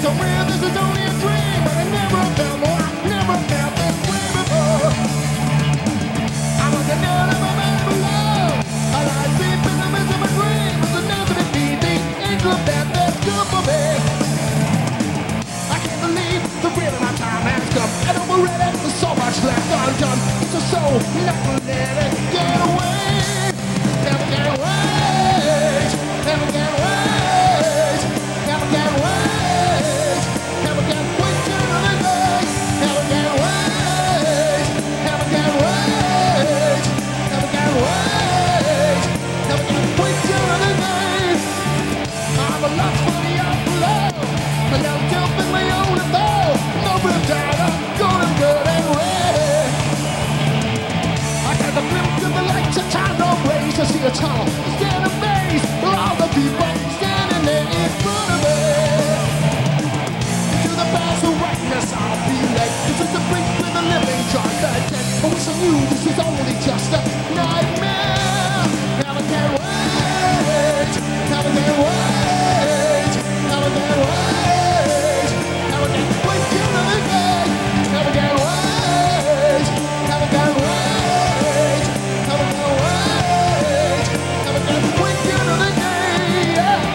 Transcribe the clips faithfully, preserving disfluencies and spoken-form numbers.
is so real, this is only a dream, but I never felt more, I never felt this way before. I was a nerd of a man below. I lie deep in the midst of a dream, it's another to be the angel that that's good for me. I can't believe the real of my time has come, and I'm ready, there's so much left undone. It's a soul, not gonna let it get away. Never get away, never get away, never get away, never get away to the day, never get away, never get away, never get away, never get away to the day. I'm a lot for the outlaw, a little jump in my own thought, no real doubt, I'm good and good and ready. I got the glimpse of the lights of time, no ways to see a tunnel, stand amazed for all the people standing there in front of me. To the past of rightness I'll be late, this is the brink with the living trying to dead. I wish I knew this is only just a nightmare. Never can wait, never can wait, never can wait, never can wait till the day, never can wait, never can wait, never can wait, never can wait till the day, yeah.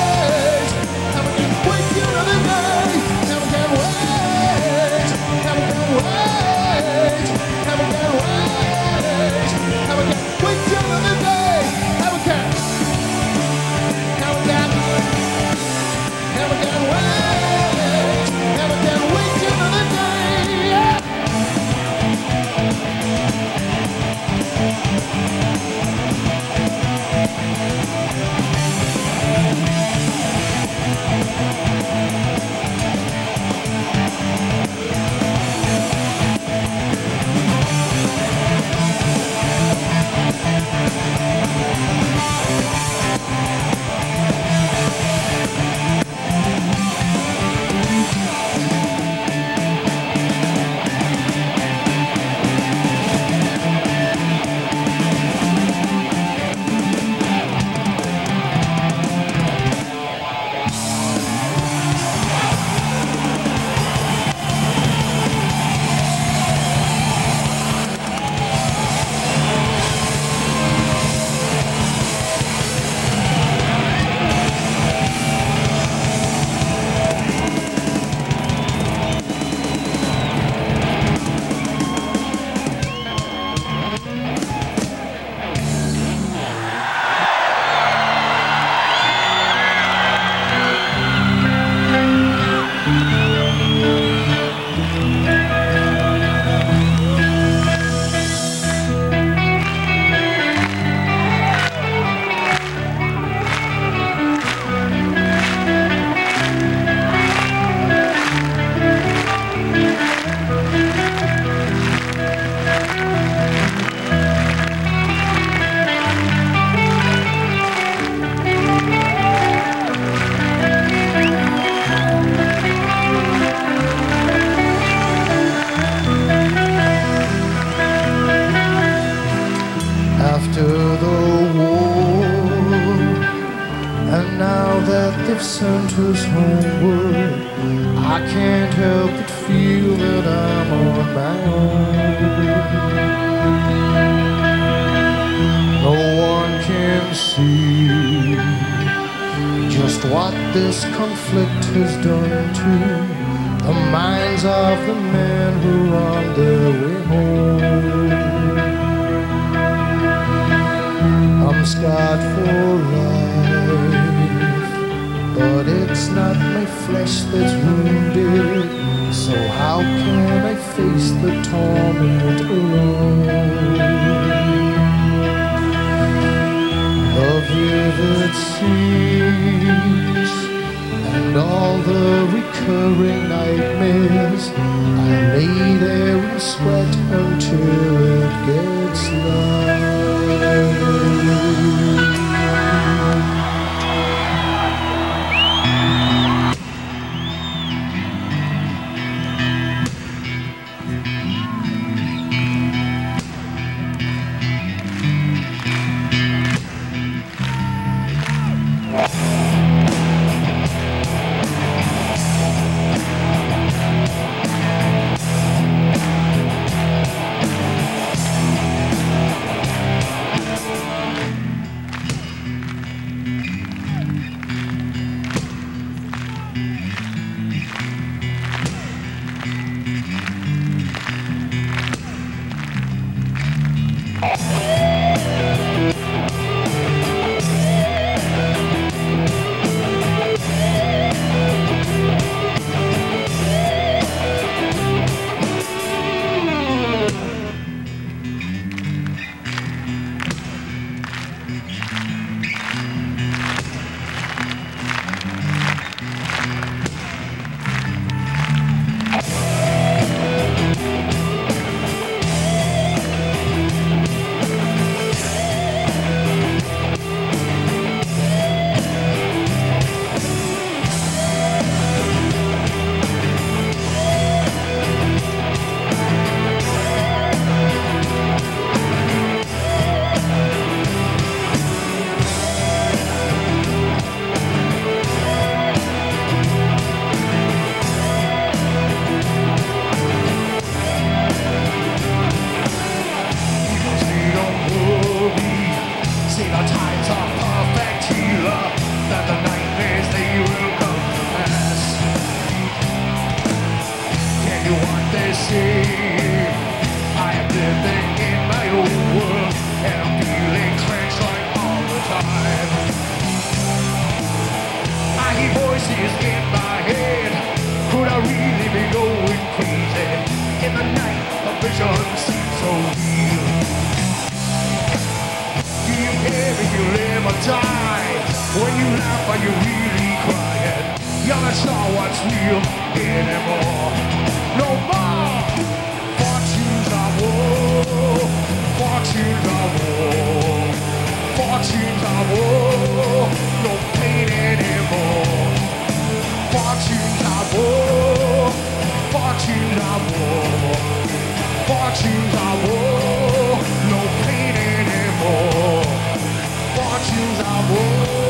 Never life centers homeward, I can't help but feel that I'm on my own. No one can see just what this conflict has done to the minds of the men who are on their way home. I'm scarred for life, but it's not my flesh that's wounded, so how can I face the torment alone? The vivid scenes and all the recurring nightmares, I lay there and sweat until it gets light. When you laugh, are you really crying? You're not sure what's real anymore. No more fortunes are war. Fortunes are war. Fortunes are war. No pain anymore. Fortunes are war. Fortunes are war. Fortunes are war. No pain anymore. Fortunes are war.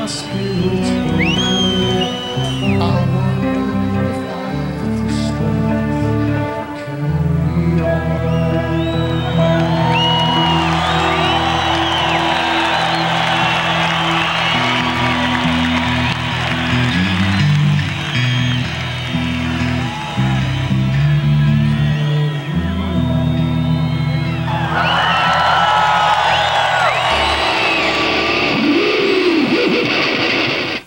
spirit's broken. I wonder if I have the strength to carry on.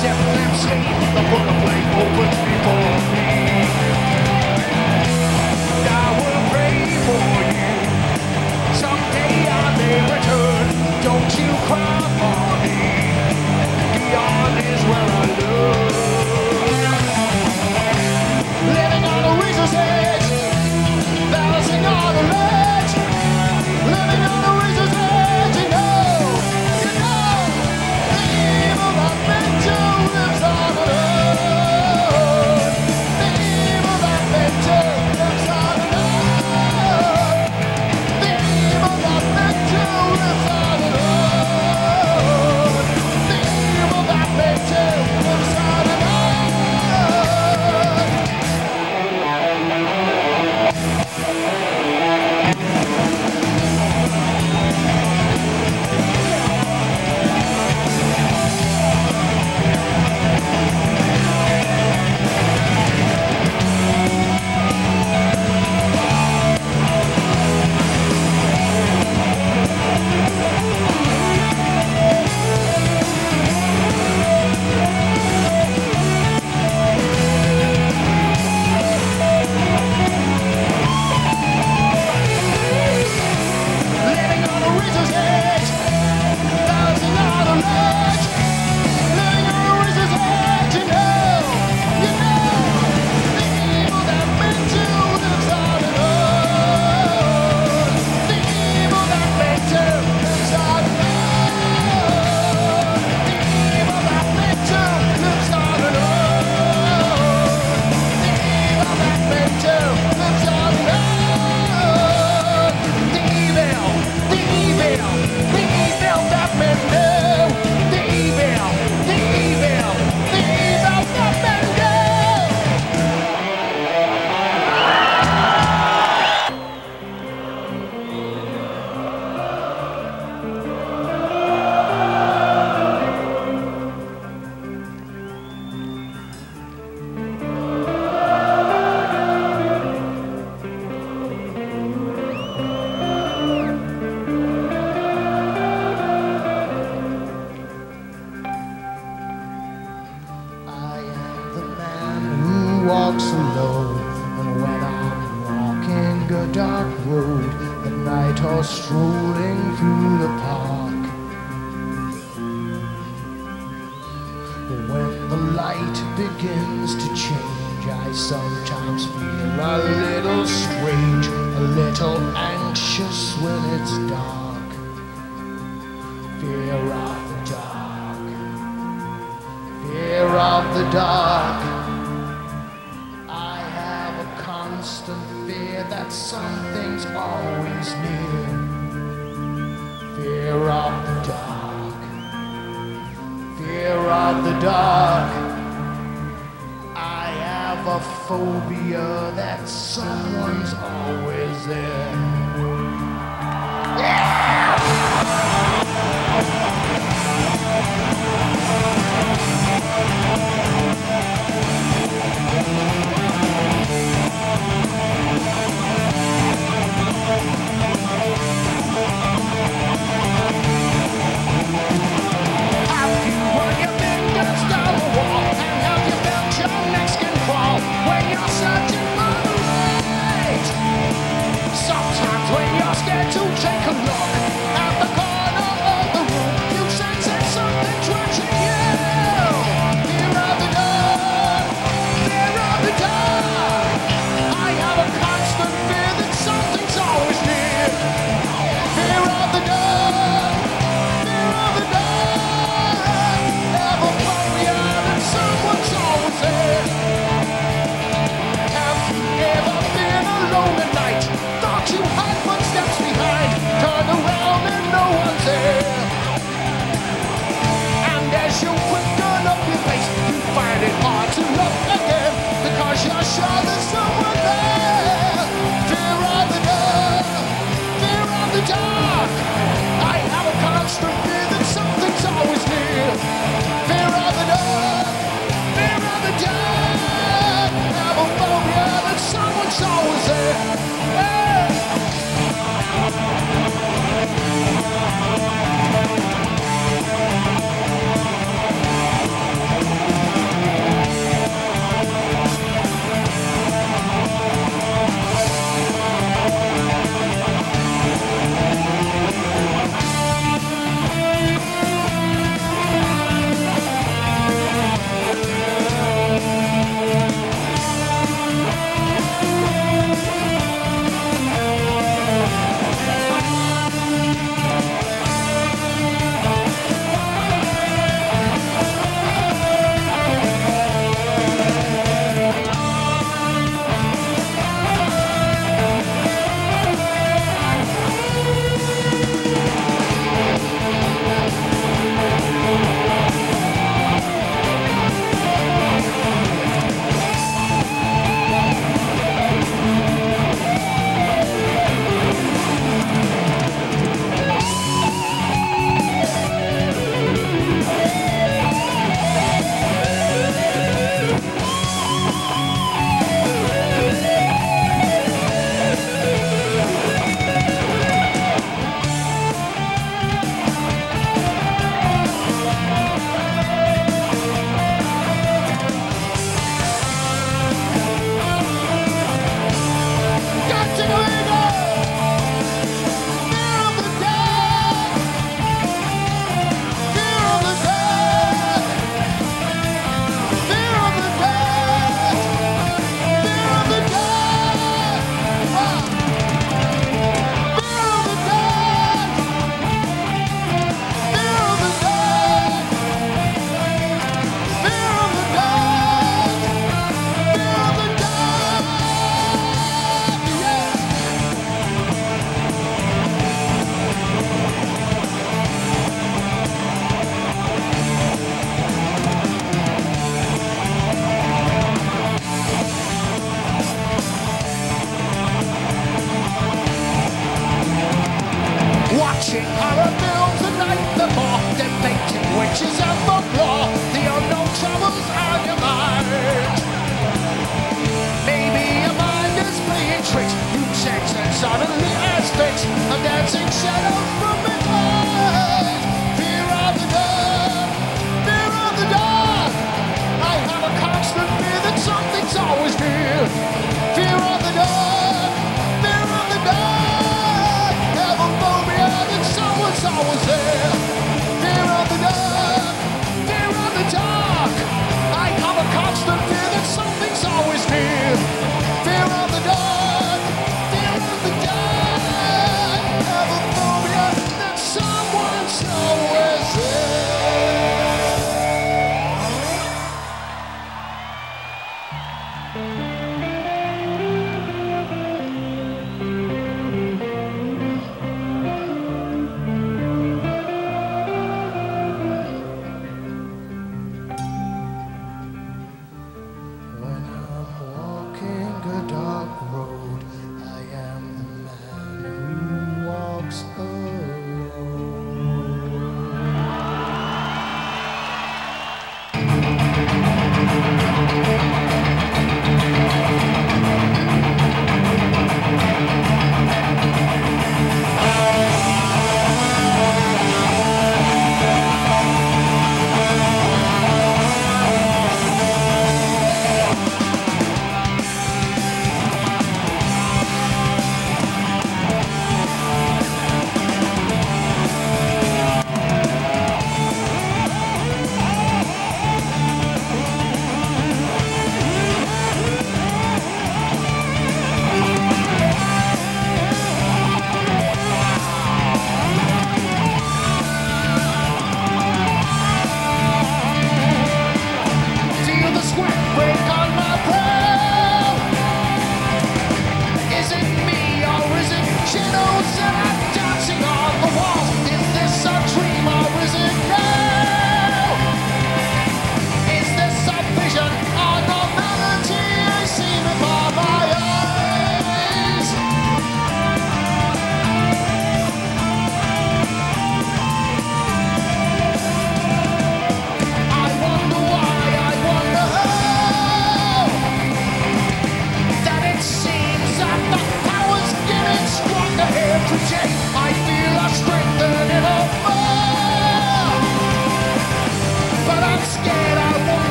accept and sleep. The book of blame opens before me. I will pray for you. Someday I may return. Don't you cry for me. Beyond is where I live. Living on a razor's edge, balancing on a ledge. Living on a razor's edge, you know, you know. The evil that meant to lives on the road. The evil that meant to lives on the road. The evil that meant to lives on the road. The evil that meant to lives on the road. Walks alone, and when I'm walking a dark road at night or strolling through the park, when the light begins to change, I sometimes feel a little strange, a little anxious when it's dark. Fear of the dark, fear of the dark. Constant fear that something's always near. Fear of the dark, fear of the dark. I have a phobia that someone's always there. Yeah! Sometimes when you're scared to take a look at the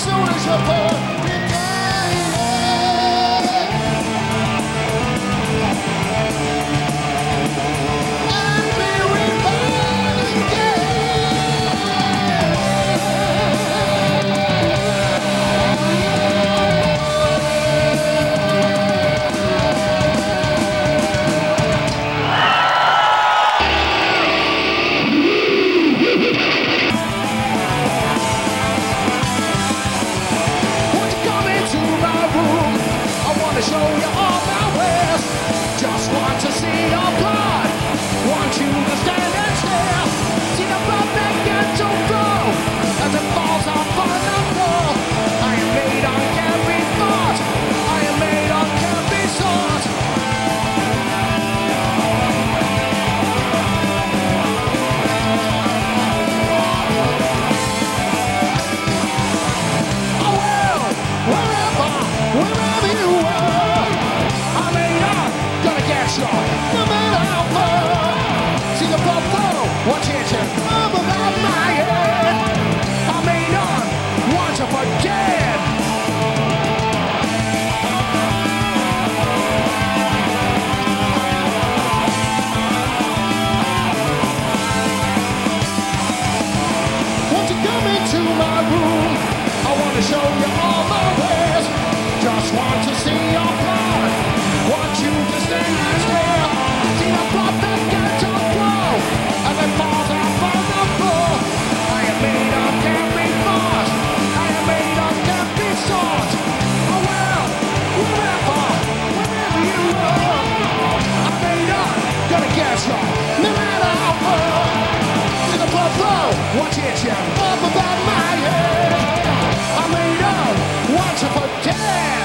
soon as you put me down. I'll be reborn show you all my ways. Just want to see your blood. Want you to stand and stare. See the blood begin to flow as it falls off on the floor. I am made on every thought. I am made on every sort. Oh well, wherever, wherever you are. No matter how far, see the blood flow, watch it up above my head. I may not want to forget. Won't you come into my room? I want to show you all my ways. Just want to see your blood. Want you to stand and stare. See the blood begin to flow as it falls off on the floor. I am made of every thought. I am made of every sort. Oh well, wherever, wherever you are, I'm made up, gonna get you, no matter how far. See the blood flow, watch it you up above my head. I'm made up, want you for dead.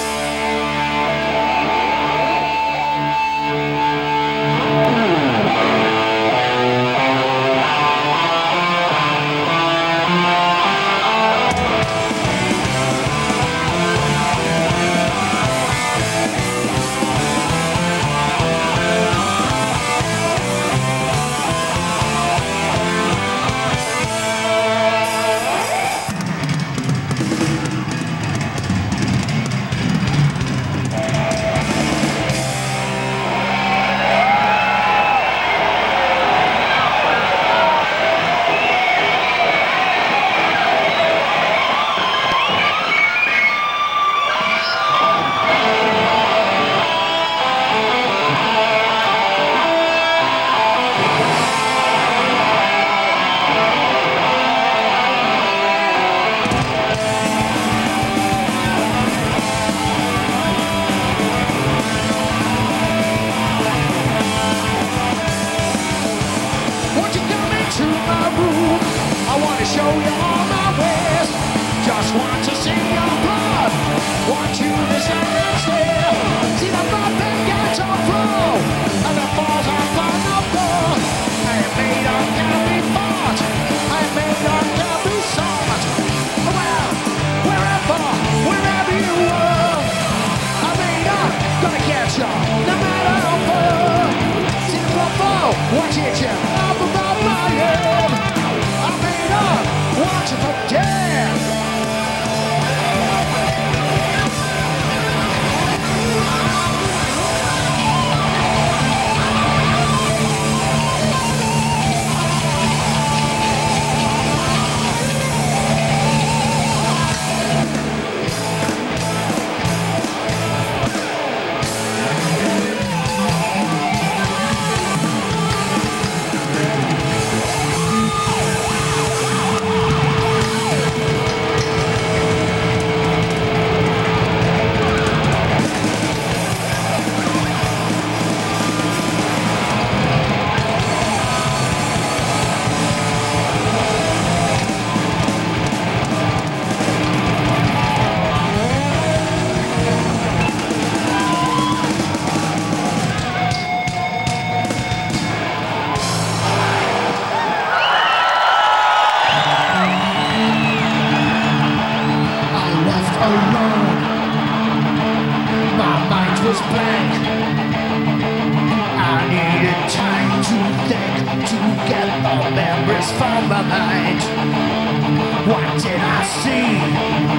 Show you all my ways. Just want to see your blood. Want you to stand and stare. See the blood begin to flow as it falls off on the floor. I am made of every thought. I am made of every sort. Well, wherever, wherever you are, I'm made up, gonna catch you, no matter how far. See the blood flow, watch it, yeah, up above my head. I'm made up. Watch it for death. was blank. I needed time to think, to get the memories from my mind. What did I see?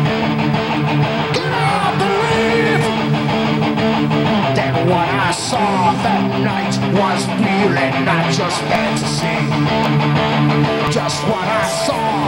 Cannot believe that what I saw that night was real and not just fantasy. Just what I saw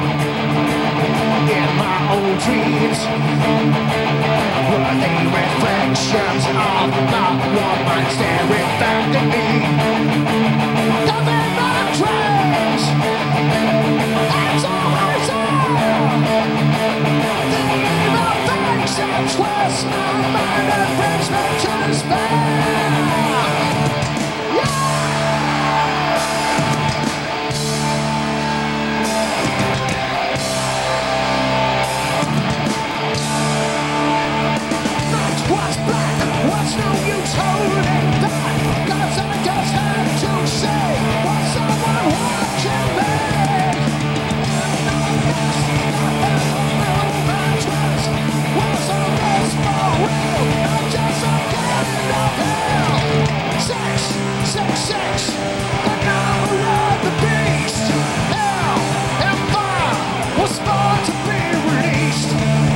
in my old dreams were they reflections of my woman staring back at me. Come in my dreams, it's always on. The evil things that twist my mind and brings me to despair. What's no use holding back? Cause I just had to say what someone watching me. My trust was a race for real. I'm just a kid of hell. Sex, sex, sex, the number of the beast. Hell and fire was born to be released.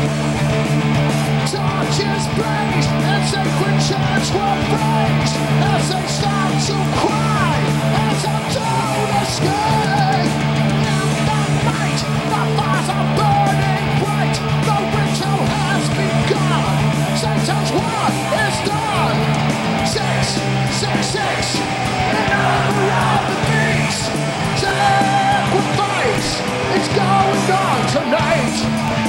Torches blazed and sacred chants were praised as they start to cry as I'm told the sky. In the night, the fires are burning bright. The ritual has begun. Satan's work is done. Sex, sex, sex, in honor of the beast. Sacrifice is going on tonight.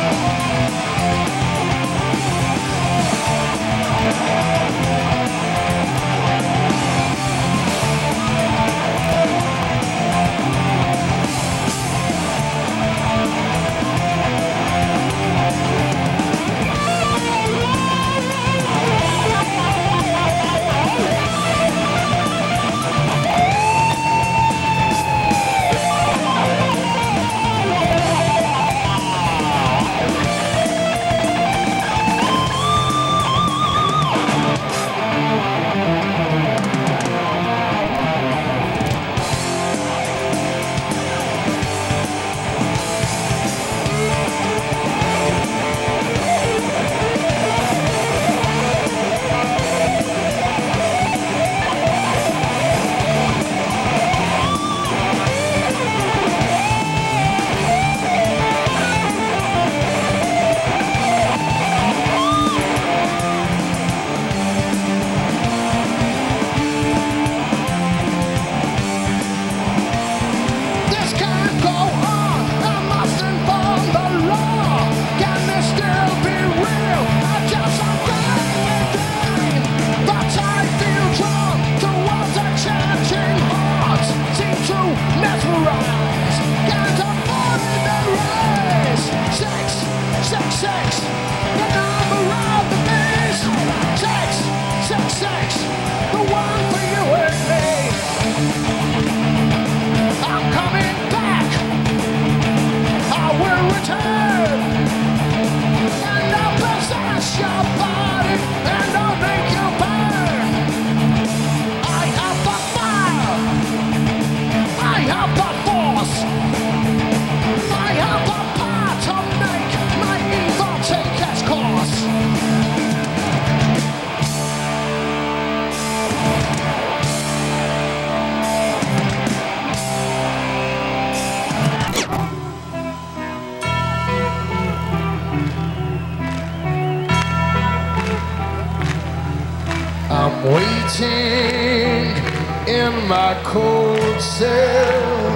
Waiting in my cold cell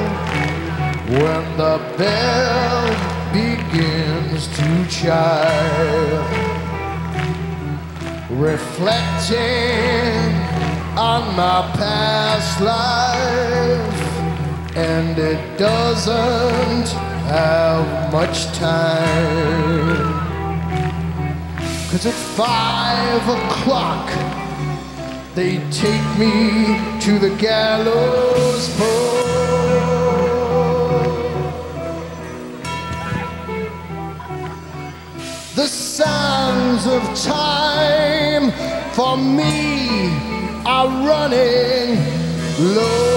when the bell begins to chime, reflecting on my past life, and it doesn't have much time, 'cause at five o'clock they take me to the gallows pole. The sands of time for me are running low.